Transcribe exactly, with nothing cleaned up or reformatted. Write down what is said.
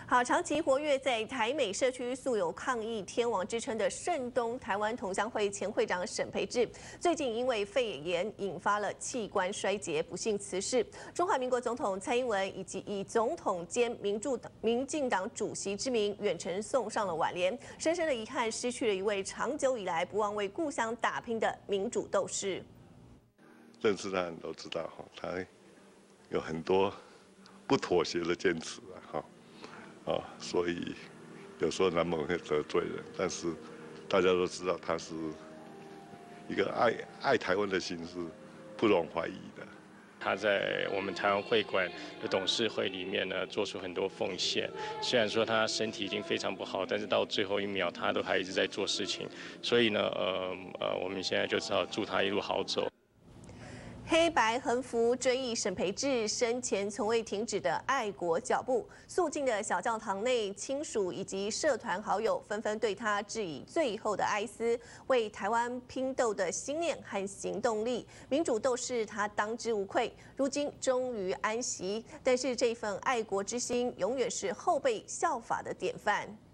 好，长期活跃在台美社区、素有抗疫天王之称的盛东台湾同乡会前会长沈培智，最近因为肺炎引发了器官衰竭，不幸辞世。中华民国总统蔡英文以及以总统兼民主党、民进党主席之名远程送上了挽联，深深的遗憾失去了一位长久以来不忘为故乡打拼的民主斗士。 认识他人都知道哈，他有很多不妥协的坚持啊哈。 啊，所以有时候难免会得罪人，但是大家都知道他是一个爱爱台湾的心是不容怀疑的。 他在我们台湾会馆的董事会里面呢，做出很多奉献。虽然说他身体已经非常不好，但是到最后一秒，他都还一直在做事情。所以呢，呃呃，我们现在就只好祝他一路好走。 黑白横幅追忆沈培智生前从未停止的爱国脚步，肃静的小教堂内，亲属以及社团好友纷纷对他致以最后的哀思，为台湾拼斗的心念和行动力，民主斗士他当之无愧。如今终于安息，但是这份爱国之心永远是后辈效法的典范。